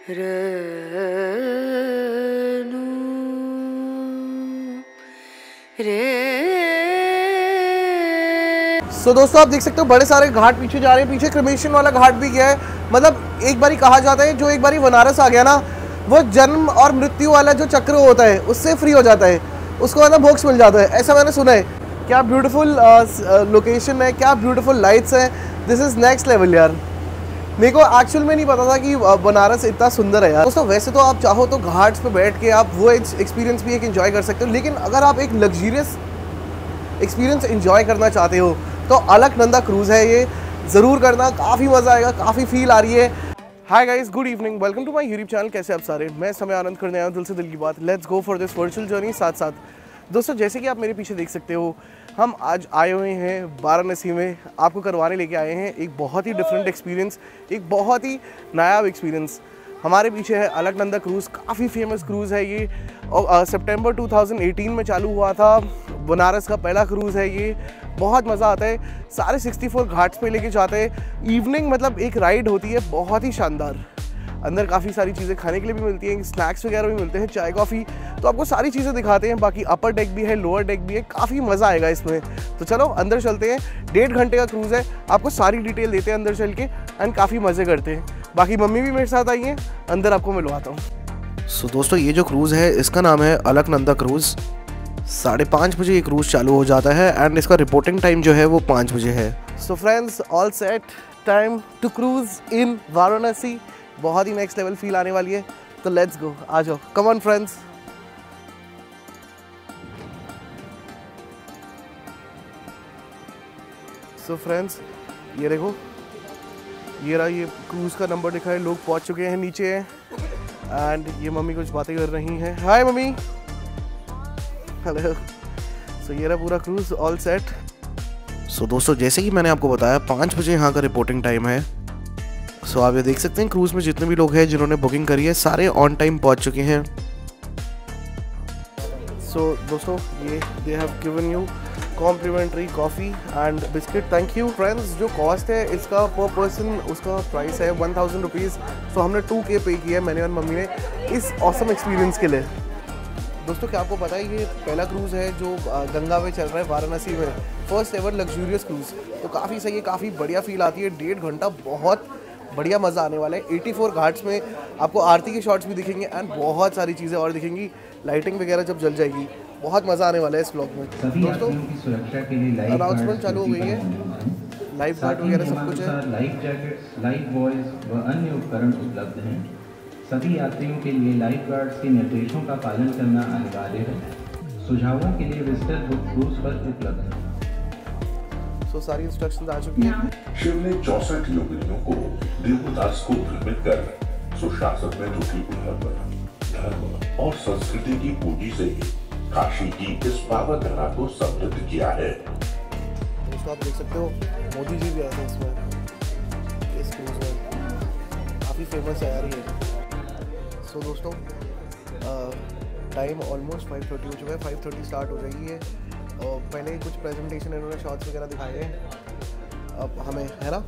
दोस्तों आप देख सकते हो बड़े सारे घाट पीछे जा रहे हैं। पीछे क्रिमेशन वाला घाट भी गया है। मतलब एक बारी कहा जाता है जो एक बारी बनारस आ गया ना, वो जन्म और मृत्यु वाला जो चक्र होता है उससे फ्री हो जाता है, उसको मतलब मोक्ष मिल जाता है, ऐसा मैंने सुना है। क्या ब्यूटीफुल लोकेशन है, क्या ब्यूटीफुल लाइट्स है। दिस इज़ नेक्स्ट लेवल यार। मेरे को एक्चुअल में नहीं पता था कि बनारस इतना सुंदर है यार। दोस्तों वैसे तो आप चाहो तो घाट्स पे बैठ के आप वो एक्सपीरियंस भी एक एंजॉय कर सकते हो, लेकिन अगर आप एक लग्जरियस एक्सपीरियंस एंजॉय करना चाहते हो तो अलकनंदा क्रूज़ है, ये ज़रूर करना, काफ़ी मज़ा आएगा, काफ़ी फील आ रही है। Hi guys, good evening, welcome to my YouTube channel. कैसे आप सारे? मैं समय आनंद करने आया हूँ दिल से दिल की बात। Let's go for this virtual journey साथ साथ। दोस्तों जैसे कि आप मेरे पीछे देख सकते हो, हम आज आए हुए हैं वाराणसी में। आपको करवाने लेके आए हैं एक बहुत ही डिफरेंट एक्सपीरियंस, एक बहुत ही नायाब एक्सपीरियंस। हमारे पीछे है अलकनंदा क्रूज़, काफ़ी फेमस क्रूज़ है ये। और सितंबर 2018 में चालू हुआ था। बनारस का पहला क्रूज़ है ये। बहुत मज़ा आता है। सारे 64 घाट्स पे लेके जाते हैं। इवनिंग मतलब एक राइड होती है बहुत ही शानदार। अंदर काफ़ी सारी चीज़ें खाने के लिए भी मिलती हैं, स्नैक्स वगैरह भी मिलते हैं, चाय कॉफ़ी। तो आपको सारी चीज़ें दिखाते हैं। बाकी अपर डेक भी है, लोअर डेक भी है, काफ़ी मज़ा आएगा इसमें। तो चलो अंदर चलते हैं। 1.5 घंटे का क्रूज़ है, आपको सारी डिटेल देते हैं अंदर चल के एंड काफ़ी मज़े करते हैं। बाकी मम्मी भी मेरे साथ आई हैं, अंदर आपको मिलवाता हूँ। सो दोस्तों ये जो क्रूज़ है इसका नाम है अलकनंदा क्रूज़। 5:30 बजे ये क्रूज़ चालू हो जाता है एंड इसका रिपोर्टिंग टाइम जो है वो 5 बजे है। So friends, all set, time to cruise in Varanasi. बहुत ही नेक्स्ट लेवल फील आने वाली है, तो लेट्स गो, आ जाओ, come on friends. So friends ये देखो, ये रहा, ये क्रूज़ का नंबर लिखा है। लोग पहुंच चुके हैं नीचे एंड ये मम्मी कुछ बातें कर रही हैं। हाय मम्मी, हेलो। सो ये रहा पूरा क्रूज़, ऑल सेट। सो दोस्तों जैसे कि मैंने आपको बताया 5 बजे यहाँ का रिपोर्टिंग टाइम है। सो आप ये देख सकते हैं क्रूज़ में जितने भी लोग हैं जिन्होंने बुकिंग करी है सारे ऑन टाइम पहुँच चुके हैं। सो दोस्तों ये they have given you complimentary coffee and biscuit. Thank you friends. जो कॉस्ट है इसका पर पर्सन, उसका प्राइस है 1000 रुपीज़। सो हमने 2K पे किया है, मैंने और मम्मी ने, इस ऑसम एक्सपीरियंस के लिए। दोस्तों क्या आपको पता है ये पहला क्रूज़ है जो गंगा में चल रहा है वाराणसी में, फर्स्ट एवर लग्जूरियस क्रूज़। तो काफ़ी सही है, काफ़ी बढ़िया फील आती है। 1.5 घंटा बहुत बढ़िया मज़ा आने वाला है। 84 घाट्स में आपको आरती के शॉट्स भी दिखेंगे एंड बहुत सारी चीज़ें और दिखेंगी। लाइटिंग वगैरह जब जल जाएगी, बहुत मज़ा आने वाला है इस व्लॉग में। दोस्तों अनाउंसमेंट चालू हो गई है, लाइफ गार्ड वगैरह सब कुछ है। लाइफ जैकेट्स, लाइफ बॉयज व अन्य उपकरण उपलब्ध हैं। सभी यात्रियों के लिए लाइफ गार्ड्स के निर्देशों का पालन करना अनिवार्य है। सुझावों के लिए विजिटर बुक क्रूज पर उपलब्ध है। सो सारी इंस्ट्रक्शंस आ चुकी हैं। शिव ने 64 योगिनियों को देवदास को भ्रमित कर सुशासन में त्रुटि उत्पन्न बना। धर्म और संस्कृति की पूंजी से काशी की इस पावन धरा को समृद्ध किया है। दोस्तों आप देख सकते हो मोदी जी भी आए हैं इसमें, इस क्रूज में। काफ़ी फेमस है यार ये। सो दोस्तों टाइम ऑलमोस्ट 5:30 हो चुका है। 5:30 स्टार्ट हो जाएगी है। और पहले कुछ प्रेजेंटेशन इन्होंने शॉट्स वगैरह दिखाए हैं अब हमें, है ना?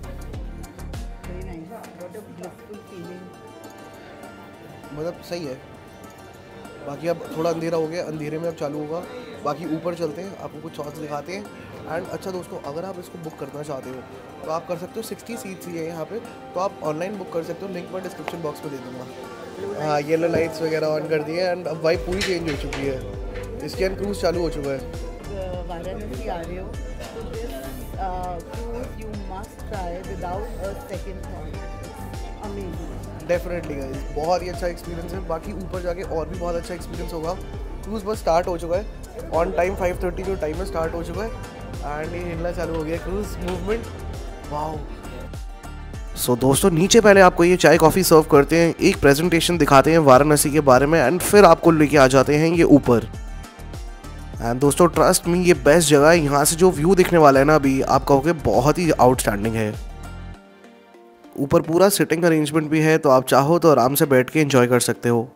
मतलब सही है। बाकी अब थोड़ा अंधेरा हो गया, अंधेरे में अब चालू होगा। बाकी ऊपर चलते हैं, आपको कुछ शॉट्स दिखाते हैं। एंड अच्छा दोस्तों, अगर आप इसको बुक करना चाहते हो तो आप कर सकते हो। 60 सीट्स ही है यहाँ पे, तो आप ऑनलाइन बुक कर सकते हो। लिंक मैं डिस्क्रिप्शन बॉक्स में दे दूँगा। हाँ, येलो लाइट्स वगैरह ऑन कर दिए एंड अब वाइब पूरी चेंज हो चुकी है। इसके एंड क्रूज़ चालू हो चुका है। वाराणसी आ रहे हो तो this cruise you must try without a second thought. Amazing, definitely guys, बहुत ही अच्छा एक्सपीरियंस है। बाकी ऊपर जाके और भी बहुत अच्छा एक्सपीरियंस होगा। क्रूज़ बस स्टार्ट हो चुका है ऑन टाइम। 5:30 जो टाइम में स्टार्ट हो चुका है एंड ये हिलना चालू हो गया क्रूज़ मूवमेंट। वाओ। सो दोस्तों नीचे पहले आपको ये चाय कॉफ़ी सर्व करते हैं, एक प्रेजेंटेशन दिखाते हैं वाराणसी के बारे में एंड फिर आपको लेके आ जाते हैं ये ऊपर। एंड दोस्तों ट्रस्ट मी, ये बेस्ट जगह है। यहाँ से जो व्यू दिखने वाला है ना अभी, आप कहोगे बहुत ही आउटस्टैंडिंग है। ऊपर पूरा सिटिंग अरेंजमेंट भी है, तो आप चाहो तो आराम से बैठ के एंजॉय कर सकते हो।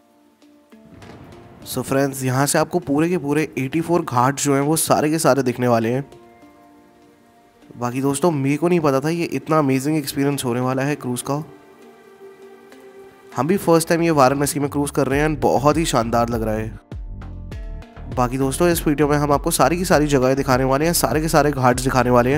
सो फ्रेंड्स, यहाँ से आपको पूरे के पूरे 84 घाट जो हैं वो सारे के सारे दिखने वाले हैं। बाकी दोस्तों मेरे को नहीं पता था ये इतना अमेजिंग एक्सपीरियंस होने वाला है क्रूज़ का। हम भी फर्स्ट टाइम ये वाराणसी में क्रूज़ कर रहे हैं एंड बहुत ही शानदार लग रहा है। बाकी दोस्तों इस वीडियो में हम आपको सारी की सारी जगहें दिखाने वाले हैं, सारे के सारे घाट्स दिखाने वाले हैं,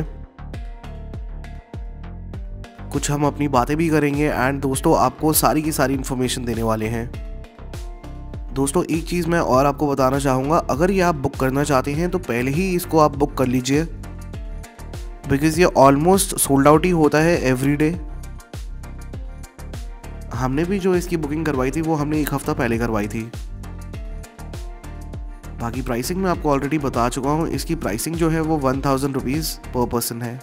कुछ हम अपनी बातें भी करेंगे एंड दोस्तों आपको सारी की सारी इन्फॉर्मेशन देने वाले हैं। दोस्तों एक चीज़ मैं और आपको बताना चाहूँगा, अगर ये आप बुक करना चाहते हैं तो पहले ही इसको आप बुक कर लीजिए, बिकॉज़ ये ऑलमोस्ट सोल्ड आउट ही होता है एवरी डे। हमने भी जो इसकी बुकिंग करवाई थी वो हमने एक हफ्ता पहले करवाई थी। बाकी प्राइसिंग मैं आपको ऑलरेडी बता चुका हूँ, इसकी प्राइसिंग जो है वो 1000 रुपीज़ पर पर्सन है।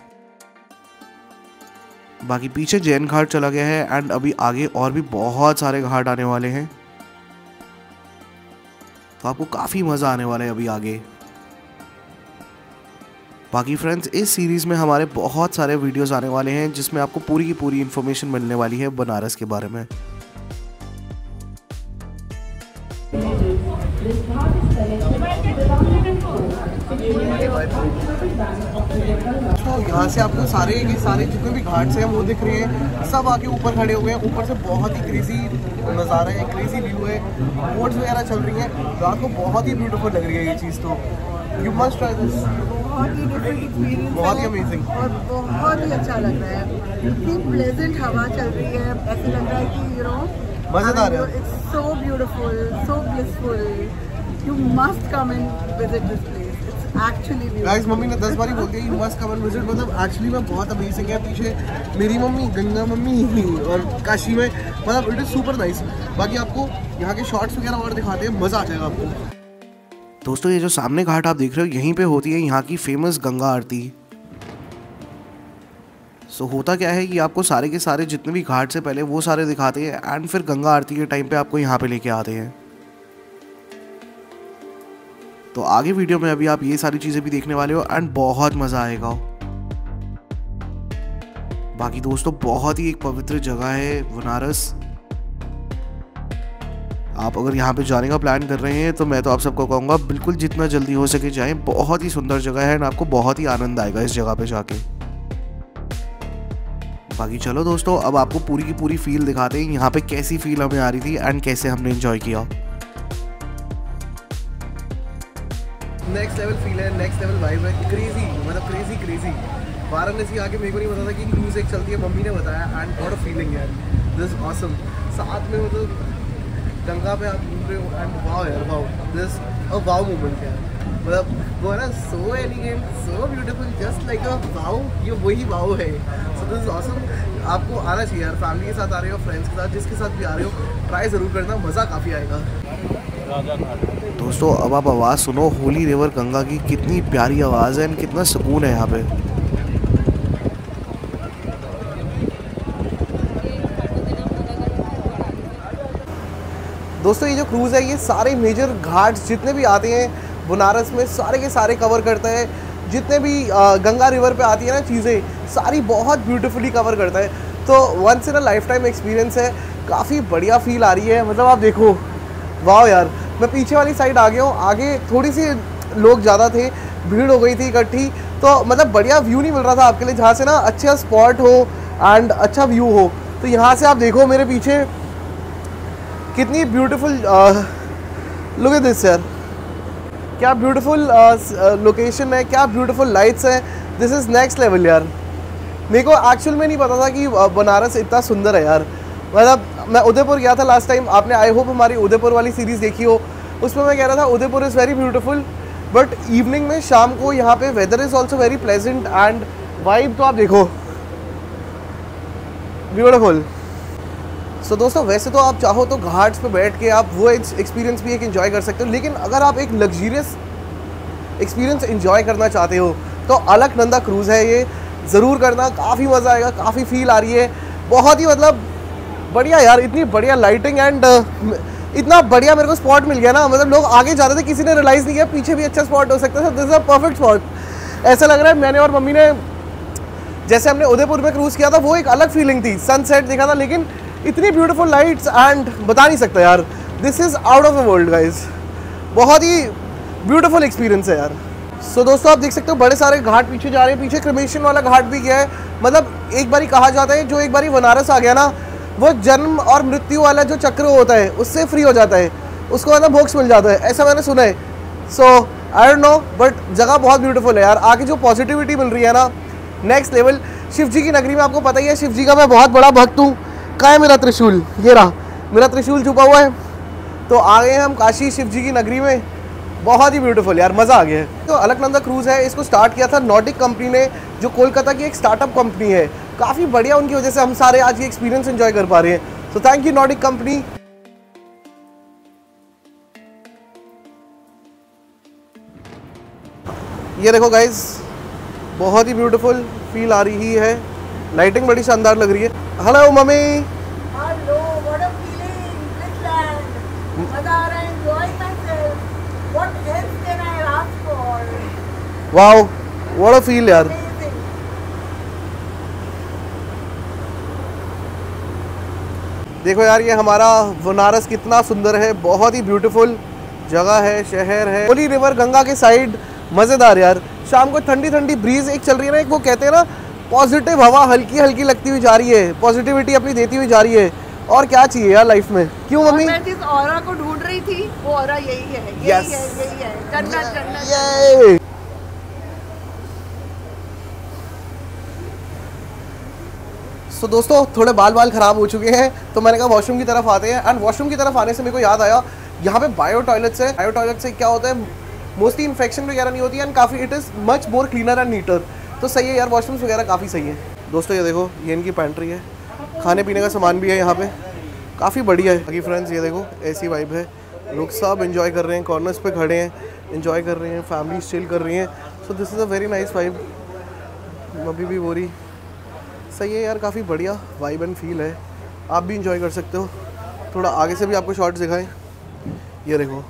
बाकी पीछे जैन घाट चला गया है एंड अभी आगे और भी बहुत सारे घाट आने वाले हैं, तो आपको काफ़ी मज़ा आने वाला है अभी आगे। बाकी फ्रेंड्स इस सीरीज़ में हमारे बहुत सारे वीडियोस आने वाले हैं जिसमें आपको पूरी की पूरी इन्फॉर्मेशन मिलने वाली है बनारस के बारे में। तो यहाँ से आपको सारे के सारे जितने भी घाट्स हैं वो दिख रहे हैं, सब आके ऊपर खड़े हुए हैं। ऊपर से बहुत ही क्रेजी नज़ारा है, क्रेजी व्यू है, बोट्स वगैरह चल रही हैं, रात को बहुत ही ब्यूटीफुल लग रही है ये चीज़। तो यू मस्ट ट्राई दिस, बहुत ही डिफरेंट एक्सपीरियंस, बहुत ही अमेजिंग और बहुत ही अच्छा लग रहा है। इतनी प्लेजेंट हवा चल रही है, ऐसे लग रहा है कि यू नो मज़ेदार है। It's so beautiful, so blissful, you must come and visit this place, it's actually beautiful. Guys mummy ने 10 बार ही बोल दिया you must come and visit, मतलब एक्चुअली में बहुत अमेजिंग है। पीछे मेरी मम्मी, गंगा मम्मी और काशी में, मतलब इट इज़ सुपर नाइस। बाकी आपको यहाँ के शॉट्स वगैरह और दिखाते हैं, मज़ा आ जाएगा आपको। दोस्तों ये जो सामने घाट आप देख रहे हो यहीं पे होती है यहाँ की फेमस गंगा आरती। सो होता क्या है कि आपको सारे के सारे जितने भी घाट से पहले वो सारे दिखाते हैं एंड फिर गंगा आरती के टाइम पे आपको यहाँ पे लेके आते हैं। तो आगे वीडियो में अभी आप ये सारी चीज़ें भी देखने वाले हो एंड बहुत मज़ा आएगा। बाकी दोस्तों बहुत ही एक पवित्र जगह है बनारस। आप अगर यहाँ पे जाने का प्लान कर रहे हैं तो मैं तो आप सबको कहूँगा बिल्कुल जितना जल्दी हो सके जाएं, बहुत ही सुंदर जगह है एंड आपको बहुत ही आनंद आएगा इस जगह पे जाके। बाकी चलो दोस्तों अब आपको पूरी की पूरी फील दिखाते हैं, यहाँ पे कैसी फील हमें आ रही थी एंड कैसे हमने एंजॉय किया। नेक्स्ट लेवल फील है, नेक्स्ट लेवल वाइब है, क्रेजी, मतलब क्रेजी। वाराणसी आके मेरे को नहीं पता था कि क्रूज एक चलती है, मम्मी ने बताया एंड व्हाट अ फीलिंग यार, दिस इज ऑसम। साथ में मतलब गंगा पे आप घूम रहे हो एंड वाओ यार, wow, this a wow moment यार, मतलब वो है ना, so elegant, so beautiful, just like a wow, ये वही वाओ है। So this is awesome. आपको आना चाहिए यार, फैमिली के साथ आ रहे हो, फ्रेंड्स के साथ, जिसके साथ भी आ रहे हो, ट्राई ज़रूर करना, मज़ा काफ़ी आएगा। दोस्तों अब आप आवाज़ सुनो होली रिवर गंगा की, कितनी प्यारी आवाज़ है एंड कितना सुकून है यहाँ पे। दोस्तों ये जो क्रूज़ है ये सारे मेजर घाट्स जितने भी आते हैं बनारस में सारे के सारे कवर करता है। जितने भी गंगा रिवर पे आती है ना चीज़ें, सारी बहुत ब्यूटीफुली कवर करता है। तो once in a lifetime experience है, काफ़ी बढ़िया फील आ रही है। मतलब आप देखो, वाह यार, मैं पीछे वाली साइड आ गया हूँ, आगे थोड़ी सी लोग ज़्यादा थे, भीड़ हो गई थी इकट्ठी, तो मतलब बढ़िया व्यू नहीं मिल रहा था आपके लिए जहाँ से ना अच्छा स्पॉट हो एंड अच्छा व्यू हो। तो यहाँ से आप देखो मेरे पीछे कितनी ब्यूटीफुल, लुक एट दिस यार, क्या ब्यूटीफुल लोकेशन है, क्या ब्यूटीफुल लाइट्स हैं, दिस इज़ नेक्स्ट लेवल यार। मेरे को एक्चुअल में नहीं पता था कि बनारस इतना सुंदर है यार। मतलब मैं उदयपुर गया था लास्ट टाइम, आपने आई होप हमारी उदयपुर वाली सीरीज़ देखी हो, उसमें मैं कह रहा था Udaipur is very beautiful, but evening में शाम को यहाँ पे weather is also very pleasant and vibe तो आप देखो, ब्यूटीफुल। सो दोस्तों वैसे तो आप चाहो तो घाट्स पे बैठ के आप वो एक्सपीरियंस भी एक एंजॉय कर सकते हो, लेकिन अगर आप एक लग्जरियस एक्सपीरियंस एंजॉय करना चाहते हो तो अलकनंदा क्रूज़ है, ये ज़रूर करना, काफ़ी मज़ा आएगा, काफ़ी फील आ रही है, बहुत ही मतलब बढ़िया यार। इतनी बढ़िया लाइटिंग एंड इतना बढ़िया मेरे को स्पॉट मिल गया ना, मतलब लोग आगे जा रहे थे, किसी ने रियलाइज़ नहीं किया पीछे भी अच्छा स्पॉट हो सकता है। This is a perfect spot. ऐसा लग रहा है मैंने और मम्मी ने, जैसे हमने उदयपुर में क्रूज़ किया था वो एक अलग फीलिंग थी, सनसेट देखा था, लेकिन इतनी ब्यूटीफुल लाइट्स एंड बता नहीं सकता यार, this is out of the world guys, बहुत ही ब्यूटीफुल एक्सपीरियंस है यार। सो दोस्तों आप देख सकते हो बड़े सारे घाट पीछे जा रहे हैं, पीछे क्रिमेशन वाला घाट भी गया है। मतलब एक बारी कहा जाता है जो एक बारी बनारस आ गया ना वो जन्म और मृत्यु वाला जो चक्र होता है उससे फ्री हो जाता है, उसको मतलब मोक्ष मिल जाता है, ऐसा मैंने सुना है। So I don't know, but जगह बहुत ब्यूटीफुल है यार। आगे जो पॉजिटिविटी मिल रही है ना, नेक्स्ट लेवल। शिव जी की नगरी में आपको पता ही है, शिव जी का मैं बहुत बड़ा भक्त हूँ। कहाँ है मेरा त्रिशूल? ये रहा मेरा त्रिशूल छुपा हुआ है। तो आ गए हैं हम काशी शिव जी की नगरी में, बहुत ही ब्यूटीफुल यार, मज़ा आ गया है। तो अलकनंदा क्रूज़ है, इसको स्टार्ट किया था नॉर्डिक कंपनी ने, जो कोलकाता की एक स्टार्टअप कंपनी है। काफ़ी बढ़िया, उनकी वजह से हम सारे आज ये एक्सपीरियंस एंजॉय कर पा रहे हैं। So thank you Nordic company. ये देखो गाइज, बहुत ही ब्यूटीफुल फील आ रही है, लाइटिंग बड़ी शानदार लग रही है। Hello mummy. Hello, what a feeling, Bridgeland. मजा आ रहा है, enjoying myself. What else can I ask for? वाओ, व्हाट अ फील यार। Amazing. देखो यार, ये हमारा बनारस कितना सुंदर है, बहुत ही ब्यूटीफुल जगह है, शहर है। होली रिवर गंगा के साइड, मज़ेदार यार। शाम को ठंडी ठंडी ब्रीज एक चल रही है ना, एक वो कहते हैं ना पॉजिटिव हवा हल्की हल्की लगती हुई जा रही है, पॉजिटिविटी अपनी देती हुई जा रही है। और क्या चाहिए यार लाइफ में, क्यों मम्मी? मैं जिस ऑरा को ढूंढ रही थी, वो ऑरा यही है, यही Yes. है, यही है। जन्नत, जन्नत। ये सो दोस्तों, थोड़े बाल खराब हो चुके हैं, तो मैंने कहा वॉशरूम की तरफ आते हैं। एंड वॉशरूम की तरफ आने से मेरे को याद आया, यहाँ पे बायो टॉयलेट्स है। बायो टॉयलेट से क्या होता है, मोस्टली इन्फेक्शन वगैरह नहीं होती है, एंड काफ़ी it is much more cleaner and neater. तो सही है यार, वॉशरूम्स वगैरह काफ़ी सही है। दोस्तों ये देखो, ये इनकी पेंट्री है, खाने पीने का सामान भी है यहाँ पे, काफ़ी बढ़िया है। बाकी फ्रेंड्स ये देखो, ऐसी वाइब है, लोग सब एंजॉय कर रहे हैं, कॉर्नर्स पे खड़े हैं, एंजॉय कर रहे हैं, फैमिली चिल कर रही हैं। So this is a very nice vibe. अभी भी बोरी सही है यार, काफ़ी बढ़िया वाइब एंड फील है। आप भी इंजॉय कर सकते हो। थोड़ा आगे से भी आपको शॉट्स दिखाएं, ये देखो।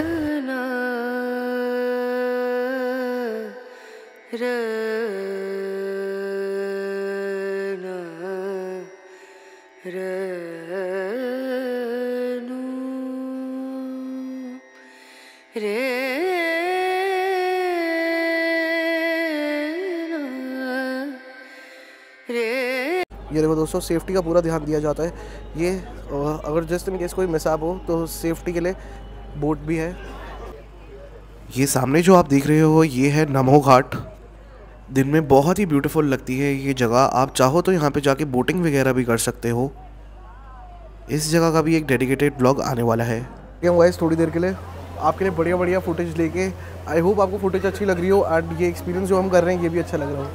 ये देखो दोस्तों, सेफ्टी का पूरा ध्यान दिया जाता है। ये अगर जस्ट इन केस कोई मिसअप हो तो सेफ्टी के लिए बोट भी है। ये सामने जो आप देख रहे हो, ये है नमो घाट। दिन में बहुत ही ब्यूटीफुल लगती है ये जगह। आप चाहो तो यहाँ पे जाके बोटिंग वगैरह भी कर सकते हो। इस जगह का भी एक डेडिकेटेड ब्लॉग आने वाला है। हम गाइस थोड़ी देर के लिए आपके लिए बढ़िया बढ़िया फुटेज लेके, आई होप आपको फुटेज अच्छी लग रही हो, एंड ये एक्सपीरियंस जो हम कर रहे हैं ये भी अच्छा लग रहा हो।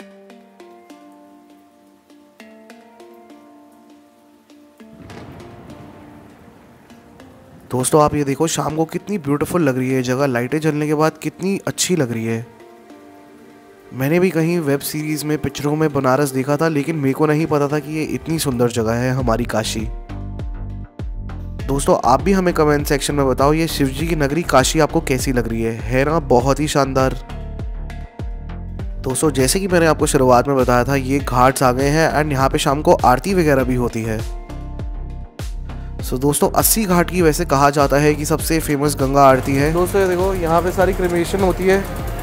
दोस्तों आप ये देखो, शाम को कितनी ब्यूटीफुल लग रही है जगह, लाइटें जलने के बाद कितनी अच्छी लग रही है। मैंने भी कहीं वेब सीरीज़ में, पिक्चरों में बनारस देखा था, लेकिन मेरे को नहीं पता था कि ये इतनी सुंदर जगह है हमारी काशी। दोस्तों आप भी हमें कमेंट सेक्शन में बताओ, ये शिव जी की नगरी काशी आपको कैसी लग रही है ना? बहुत ही शानदार। दोस्तों जैसे कि मैंने आपको शुरुआत में बताया था, ये घाट्स आ गए हैं एंड यहाँ पे शाम को आरती वगैरह भी होती है। सो दोस्तों 80 घाट की वैसे कहा जाता है कि सबसे फेमस गंगा आरती है। दोस्तों ये देखो, यहाँ पे सारी क्रिमेशन होती है।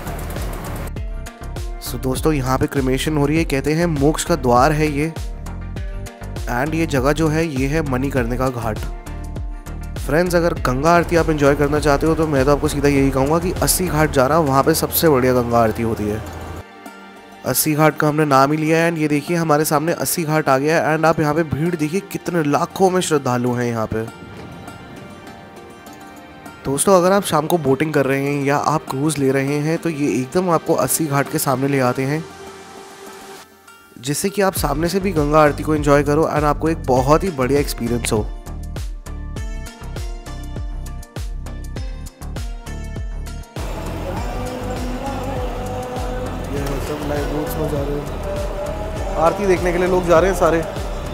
सो दोस्तों यहाँ पे क्रिमेशन हो रही है, कहते हैं मोक्ष का द्वार है ये। एंड ये जगह जो है, ये है मणिकर्णिका का घाट। फ्रेंड्स अगर गंगा आरती आप एंजॉय करना चाहते हो तो मैं तो आपको सीधा यही कहूँगा कि 80 घाट जाना, वहाँ पे सबसे बढ़िया गंगा आरती होती है। 80 घाट का हमने नाम ही लिया है। एंड ये देखिए हमारे सामने 80 घाट आ गया है। एंड आप यहाँ पे भीड़ देखिए, कितने लाखों में श्रद्धालु हैं यहाँ पे। दोस्तों अगर आप शाम को बोटिंग कर रहे हैं या आप क्रूज़ ले रहे हैं तो ये एकदम आपको 80 घाट के सामने ले आते हैं, जिससे कि आप सामने से भी गंगा आरती को एंजॉय करो एंड आपको एक बहुत ही बढ़िया एक्सपीरियंस हो। सब लाइव बोट्स में जा रहे हैं, आरती देखने के लिए लोग जा रहे हैं सारे।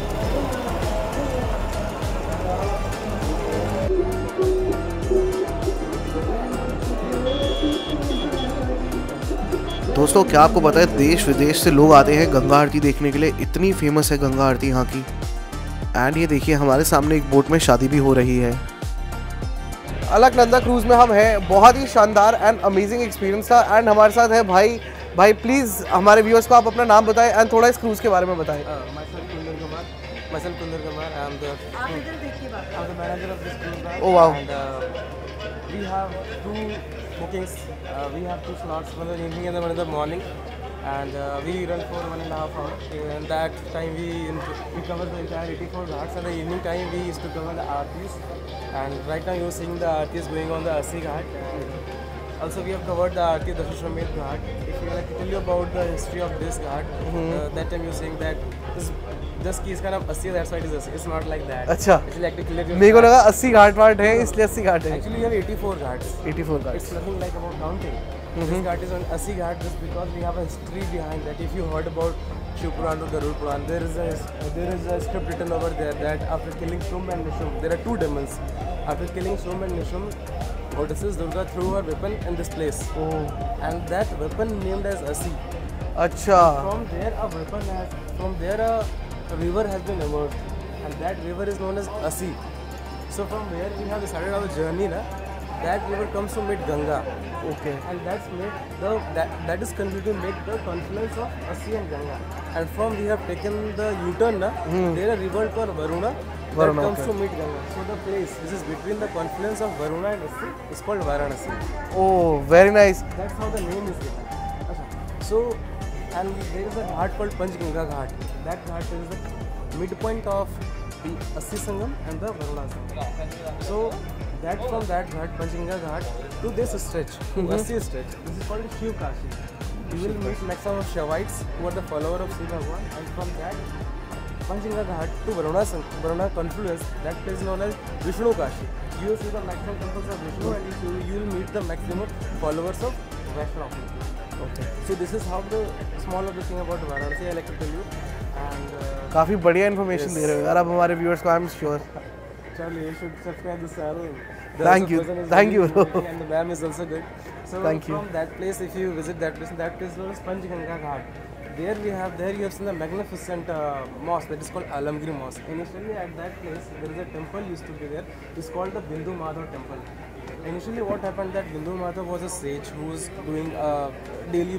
दोस्तों क्या आपको पता है, देश विदेश से लोग आते हैं गंगा आरती देखने के लिए, इतनी फेमस है गंगा आरती यहाँ की। एंड ये देखिए हमारे सामने एक बोट में शादी भी हो रही है। अलकनंदा क्रूज में हम हैं, बहुत ही शानदार एंड अमेजिंग एक्सपीरियंस था। एंड हमारे साथ है भाई प्लीज़ हमारे व्यूअर्स को आप अपना नाम बताएं एंड थोड़ा इस क्रूज़ के बारे में बताएं। Myself Kundur Kumar. I am the आप इधर देखिए बात I'm the manager of this cruise line. Oh, wow. And we have 2 bookings. We have 2 slots, one in the evening and one in the morning. And we run for 1.5 hours. And that time we cover the entire 84 ghats. And the evening time we used to cover the Aartis. And right now you're seeing the Aartis going on the Assi Ghat. Also we have covered the Aarti Dashashwamedh Ghat. If you like to tell you about the history of this ghat, that time you're saying that this just कि इसका नाम 80 है, that's why it is 80. It's not like that. अच्छा, Actually, like to clear your मेरे को facts. लगा 80 घाट वाट है इसलिए 80 घाट है। Actually, we have 84 ghats. 84 Ghat. It's nothing like about counting. This ghat is on 80 ghat just because we have a history behind that. If you heard about Shiv Puran or Garud Puran, there is a script written over there that after killing Shumb and Nishum, there are 2 demons. After killing Shumb and Nishum, Goddesses Durga threw her weapon in this place. Oh, And that weapon named as Assi. अच्छा, From there a river has been emerged, and that river is known as Assi. So from where we have started our journey, that river comes to meet Ganga. okay, And that is considered to make the confluence of Assi and Ganga. And from we have taken the U-turn, there a river called Varuna that Varuna, comes okay. to meet Ganga. So the place which is between the confluence of Varuna and Assi is called Varanasi. oh, very nice. That's how the name is given. So, and there is a ghat called Panchganga Ghat. That ghat is the midpoint of the Assi Sangam and the Varuna Sangam. So, that from that ghat, Panchganga Ghat, to this stretch, to Assi stretch, this is called Shiv Kashi. You will meet maximum of Shaivites who are the follower of Shiv Bhagwan, and from that Panchganga Ghat to Varuna confluence, that place is known as Vishnu Kashi. You will see the maximum temples of Vishnu, and you will meet the maximum followers of Vaishnava. Okay. So this is how the small of the thing about Varanasi I like to tell you. And काफी बढ़िया information दे रहे हो यार आप हमारे viewers को। I am sure. Charlie, you should subscribe this channel. The Thank you. person is Thank really you, bro. good and the ma'am is also good. So Thank you. from that place, if you visit that place known as Panchganga Ghat. There you have seen the magnificent mosque that is called Alamgiri Mosque. Initially at that place there is a temple used to be there. It's called the Bindu Madhav Temple. Initially what happened that Bindu Madhav was a sage who was doing daily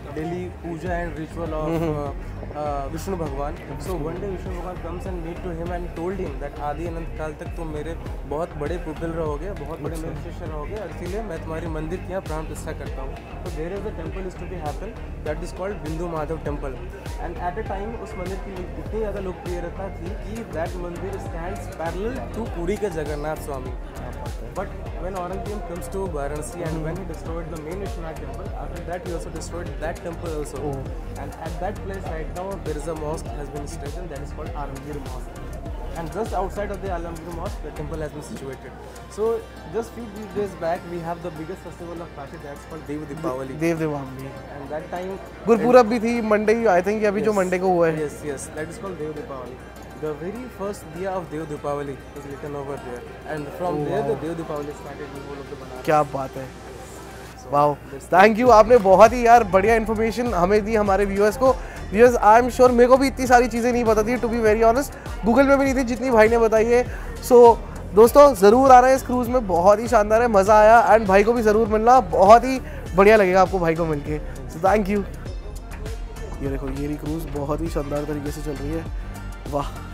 puja and ritual of Vishnu Bhagwan. So one day Vishnu Bhagwan comes and meet to him and told him that आदि अनंत काल तक तुम मेरे बहुत बड़े pupil रहोगे, बहुत बड़े मेरे शिष्य रहोगे, और इसीलिए मैं तुम्हारी मंदिर की यहाँ प्राण प्रतिष्ठा करता हूँ. So there is a temple is to be happen that is called Bindu Madhav Temple. And at a time उस मंदिर की इतनी ज़्यादा लोकप्रियता थी कि that मंदिर stands parallel to पुरी के जगन्नाथ स्वामी. But when Aurangzeb comes to Varanasi and when he destroyed the main Vishwanath temple, after that he also destroyed that temple also. And at that place right now there is a mosque has been strengthened that is called Alamgir Mosque. And just outside of the Alamgir Mosque, the temple has been situated. So just few days back we have the biggest festival of Kashi that's called Dev Deepavali. Dev Deepawali. And that time Gurpurab भी थी Monday, I think अभी जो Monday को हुआ है। Yes, that is called Dev Deepavali. The very first diya of Dev Deepavali is written over there, and from there the Dev Deepavali started in whole of the Banaras. क्या बात है, wow, thank you. आपने बहुत ही यार बढ़िया information हमें दी हमारे viewers को। व्यूअर्स आई एम श्योर मेरे को भी इतनी सारी चीज़ें नहीं पता थी, to be very honest, Google में भी नहीं थी जितनी भाई ने बताई है। सो दोस्तों ज़रूर आना है इस क्रूज़ में, बहुत ही शानदार है, मज़ा आया। एंड भाई को भी ज़रूर मिलना, बहुत ही बढ़िया लगेगा आपको भाई को मिल के। So thank you. ये देखो ये क्रूज़ बहुत ही शानदार तरीके से चल रही है, वाह।